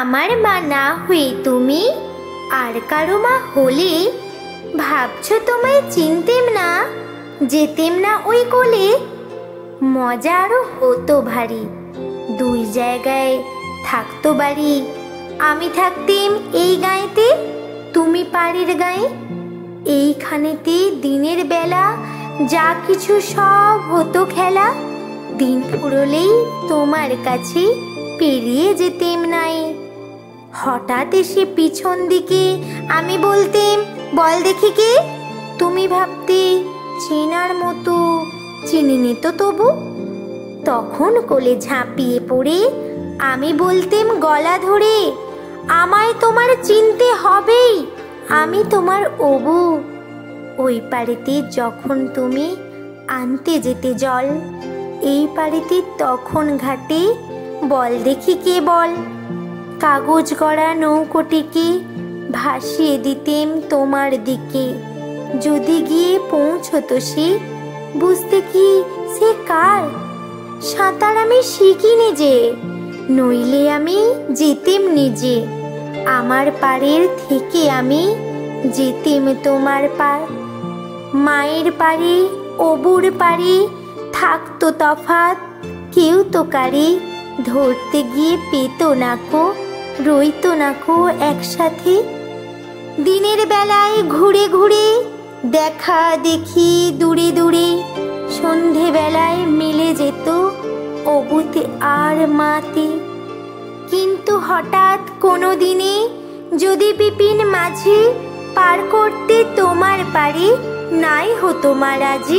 আমার মা না হয়ে তুমি আর কারো মা হলে ভাবছো তোমায় চিনতেম না, যেতেম না ওই কোলে। মজা আরো হতো ভারী, দুই জায়গায় থাকতো বাড়ি। আমি থাকতেম এই গাঁয়েতে, তুমি পাড়ের গায়ে। এইখানেতে দিনের বেলা যা কিছু সব হতো খেলা। দিন ফুরলেই তোমার কাছে পেরিয়ে যেতেম নাই। হঠাৎ এসে পিছন দিকে আমি বলতেম, বল দেখি কে। তুমি ভাবতে চেনার মতো, চিনিনি তো তবু। তখন কোলে ঝাঁপিয়ে পড়ে আমি বলতেম গলা ধরে, আমায় তোমার চিনতে হবেই, আমি তোমার অবু। ওই পাড়েতে যখন তুমি আনতে যেতে জল, এই পাড়েতে তখন ঘাটে বল দেখি কে বল। কাগজ গড়া নৌকোটিকে ভাসিয়ে দিতেম তোমার দিকে। যদি গিয়ে পৌঁছতো সে, বুঝতে কি সে কার। সাঁতার আমি শিখিনি যে, নইলে আমি যেতেম নিজে। আমার পাড়ের থেকে আমি যেতেম তোমার পাড়। মায়ের পাড়ে অবুর পাড়ে থাকতো তফাৎ, কেউ তো কারে ধরতে গিয়ে পেত না কো, রইতো না কো একসাথে। দিনের বেলায় ঘুরে ঘুরে দেখা দেখি দূরে দূরে, সন্ধেবেলায় মিলে যেত অবুতে আর মাতে। কিন্তু হঠাৎ কোনো দিনে যদি বিপিন মাঝে পার করতে তোমার পারে নাই হতো মা রাজি।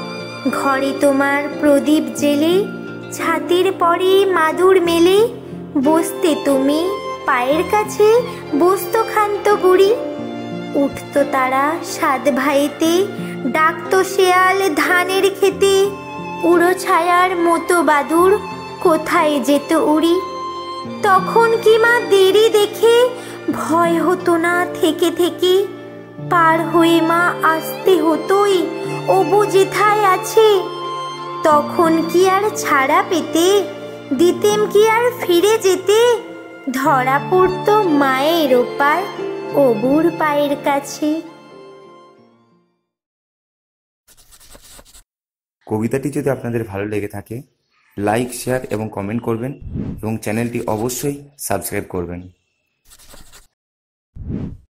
ঘরে তোমার প্রদীপ জেলে, ছাতির পরে মাদুর মেলে, বসতে তুমি পায়ের কাছে, বসতো ক্ষান্ত বুড়ি। উঠতো তারা সাত ভাইতে, ডাকতো শেয়াল ধানের খেতে। উড়ো ছায়ার মতো বাদুর কোথায় যেত উড়ি। তখন কি মা দেরি দেখে ভয় হতো না থেকে থেকে। পার হয়ে মা আসতে হতোই অবু যেথায় আছে। তখন কি আর ছাড়া পেতে, দিতেম কি আর ফিরে যেতে। ধরা পড়তো মায়ের ওপার অবুর পায়ের কাছে। কবিতাটি যদি আপনাদের ভালো লেগে থাকে, লাইক, শেয়ার এবং কমেন্ট করবেন এবং চ্যানেলটি অবশ্যই সাবস্ক্রাইব করবেন।